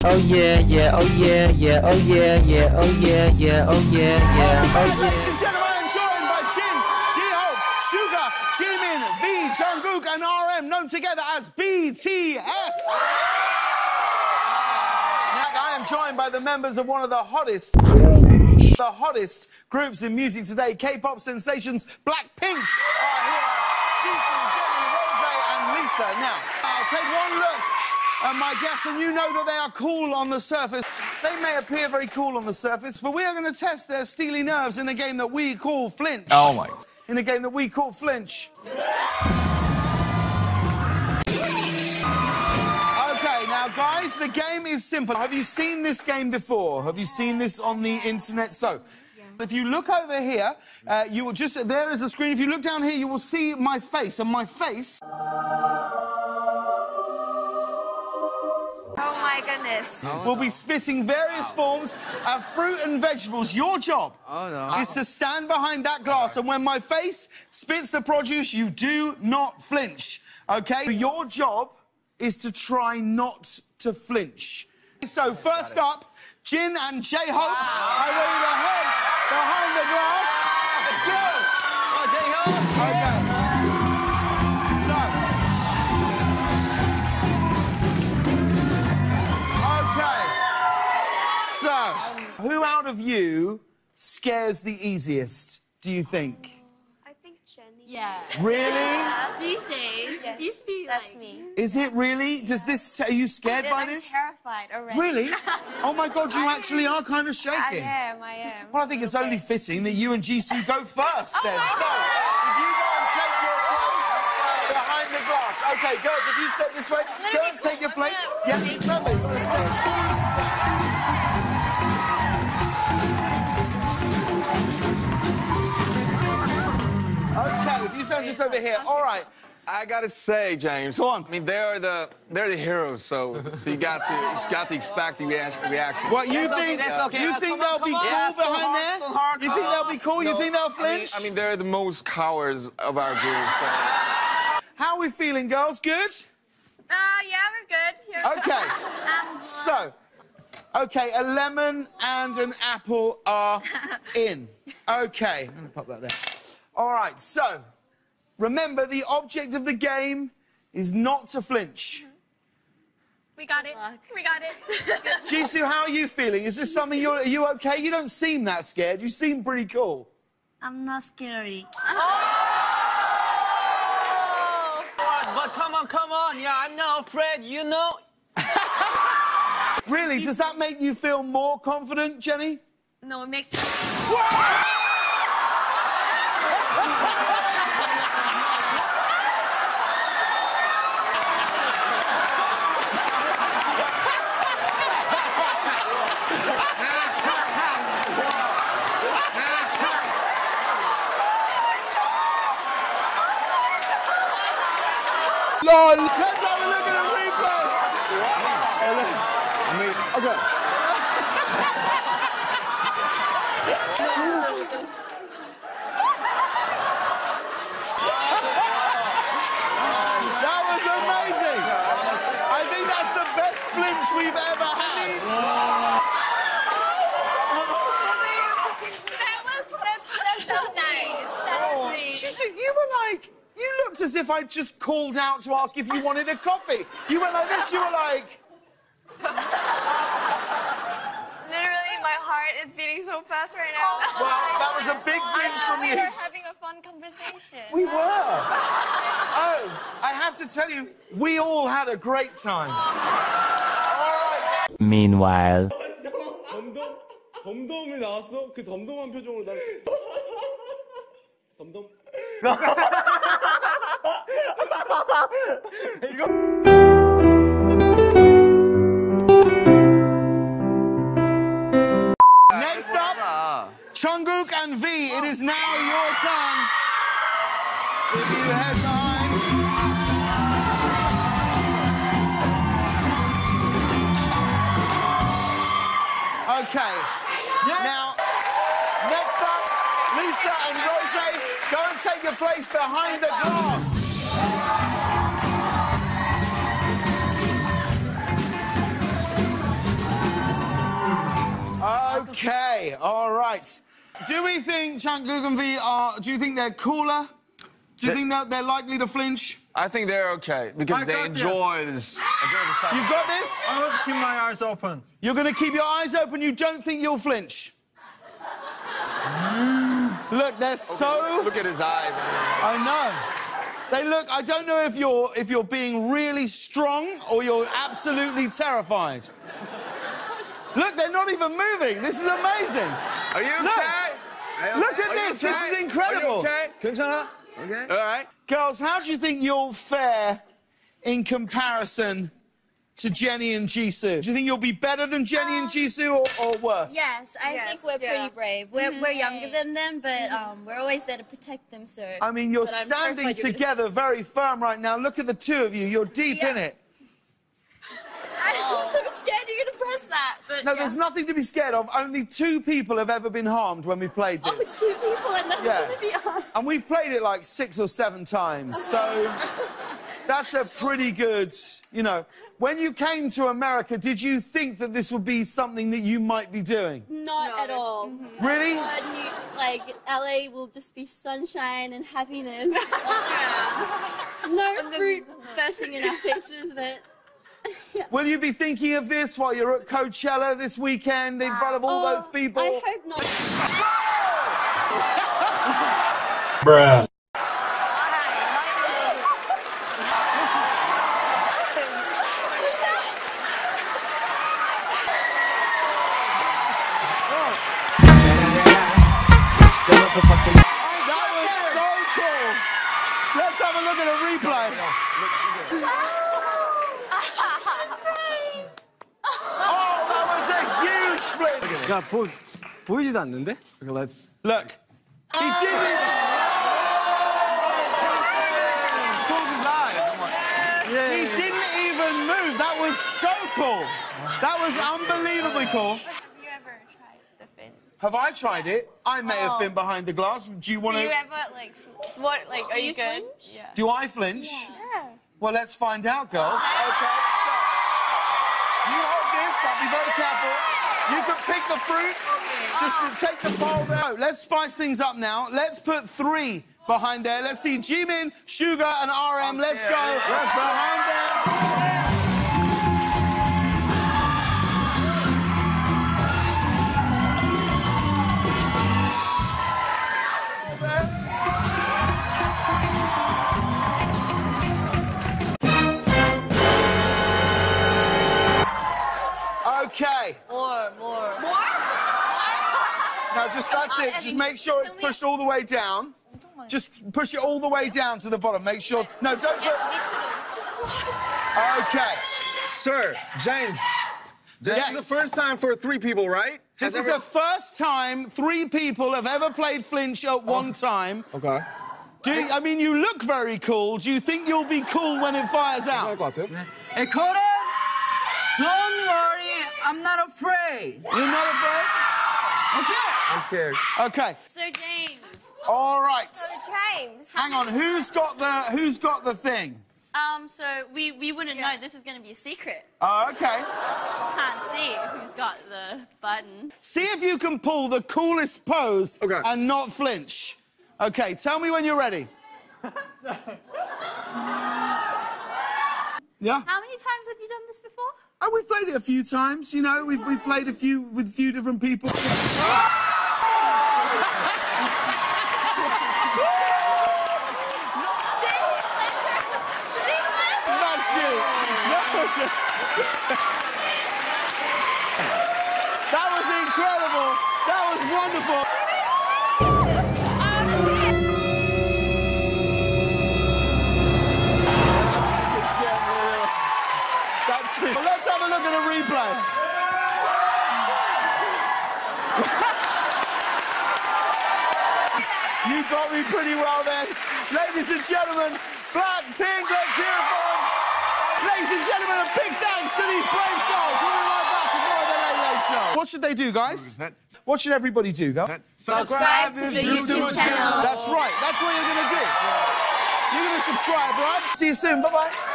Oh yeah, yeah, oh yeah, yeah, oh yeah, yeah, oh yeah, yeah, oh yeah, yeah, oh yeah. Ladies and gentlemen, I'm joined by Jin, J-Hope, Suga, Jimin, V, Jungkook, and RM, known together as BTS. Now, I am joined by the members of one of the hottest groups in music today, K-pop sensations, BLACKPINK are here. Jisoo, Jennie, Rose, and Lisa. Now, I'll take one look at my guests, and you know that they are cool on the surface. They may appear very cool on the surface, but we are going to test their steely nerves in a game that we call Flinch. Oh, my. In a game that we call Flinch. Okay, now, guys, the game is simple. Have you seen this game before? Have you seen this on the internet? So, if you look over here, you will just... There is a screen. If you look down here, you will see my face, and my face... Oh my goodness. We'll be spitting various forms of fruit and vegetables. Your job is to stand behind that glass, and when my face spits the produce, you do not flinch, okay? Your job is to try not to flinch. So, first up, Jin and J-Hope. I want you to head behind the glass. Let's go. Oh, J-Hope. Okay. So, who out of you scares the easiest, do you think? I think Jennie. Yeah. Really? These days, Yes, used to be that's like... me. Is it really? Does this... Are you scared by this? I'm terrified already. Really? Oh, my God, you actually are kind of shaking. I am. Well, I think it's only fitting that you and Jisoo go first, then. my So, if you go and take your place behind the glass. OK, girls, if you step this way, go and take your place. Yeah, lovely. Okay, if you stand just over here, all right. I gotta say, James. Go on. I mean, they're the heroes, so you got to expect the reaction. What you That's think? okay, that's okay. You think they'll be cool behind there? You think they'll be cool? You think they'll flinch? I mean, they're the most cowards of our group. So. How are we feeling, girls? Good? Yeah, we're good. Okay. So, okay, a lemon and an apple are in. Okay, I'm gonna pop that there. All right, so remember the object of the game is not to flinch. We got it. We got it. Jisoo, how are you feeling? Is this something are you okay? You don't seem that scared. You seem pretty cool. I'm not scary. But come on, yeah, I'm not afraid, you know. Really? Does that make you feel more confident, Jennie? No, it makes... LOL! Let's have a look at the replay! Okay. That was amazing! I think that's the best flinch we've ever had. That's nice. Jisoo, you were like... You looked as if I'd just called out to ask if you wanted a coffee. You went like this, you were like... Literally, my heart is beating so fast right now. Well, that was a big flinch from you. We were having a fun conversation. We were. Oh, I have to tell you, we all had a great time. All right. Meanwhile. 덤덤이 나왔어? 그 덤덤한 표정으로 난 덤덤 Next up, Jungkook and V. It is now your turn. If you head behind. Okay. Now, next up, Lisa and Rose, go and take your place behind the glass. Okay, all right. Do we think Jungkook and V do you think they're cooler? Do you think that they're likely to flinch? I think they're okay because they enjoy this. You've got this? I will keep my eyes open. You're going to keep your eyes open. You don't think you'll flinch? Look, they're so... Look at his eyes. I know. They look... I don't know if you're being really strong or you're absolutely terrified. Look, they're not even moving. This is amazing. Are you okay? Look at this. This is incredible. Are you okay? 괜찮아? Okay. All right. Girls, how do you think you'll fare in comparison to Jennie and Jisoo? Do you think you'll be better than Jennie and Jisoo or worse? Yes, I think we're pretty brave. We're younger than them, but we're always there to protect them, so... I mean, you're but I'm standing terrified you're together very firm right now. Look at the two of you. You're deep in it. I'm so scared you're going to press that, but No, there's nothing to be scared of. Only 2 people have ever been harmed when we played this. 2 people and that's going to be hard. And we've played it like 6 or 7 times, so that's a pretty good, you know. When you came to America, did you think that this would be something that you might be doing? Not at all. Really? Like, LA will just be sunshine and happiness all around. No fruit bursting in our faces, but... Yeah. Will you be thinking of this while you're at Coachella this weekend in front of all those people? I hope not. Bruh. That was so cool. Let's have a look at a replay. 야, 보이지도 않는데? Okay, let's... Look. He didn't even... Close his eyes. He didn't even move. That was so cool. That was unbelievably cool. Have you ever tried the fin? Have I tried it? I may have been behind the glass. Do you want Do to... you ever, like, are you good? flinch? Yeah. Do I flinch? Yeah. Well, let's find out, girls. Okay, so... You hold this. I'll be very careful. You can pick the fruit. Just to take the bowl there. Let's spice things up now. Let's put 3 behind there. Let's see Jimin, Sugar, and RM. Let's go. Let's behind there. Okay. More. Now, that's it. Just make sure it's pushed all the way down. Just push it all the way down to the bottom. Make sure... No, don't put... Okay. Sir, James. This is the first time for 3 people, right? This is the first time 3 people have ever played flinch at one time. Okay. I mean, you look very cool. Do you think you'll be cool when it fires out? Hey, Conan! Don't worry, I'm not afraid. You're not afraid? Okay. I'm scared. Okay. So, James. All right. James. Hang on. Who's got the thing? So we wouldn't know. This is going to be a secret. Oh, okay. Can't see who's got the button. See if you can pull the coolest pose and not flinch. Okay, tell me when you're ready. Yeah? How many times have you done this before? Oh, we've played it a few times, you know. We've played with a few different people. That was incredible. That was wonderful. That's it. Well, let's have a look at a replay. You got me pretty well then. Ladies and gentlemen, BLACKPINK, let's hear it for them. Ladies and gentlemen, a big thanks to these brave souls. We'll be right back with more of the Late Late Show. What should they do, guys? What should everybody do, guys? Subscribe to the YouTube channel. That's right. That's what you're going to do. You're going to subscribe, right? See you soon. Bye-bye.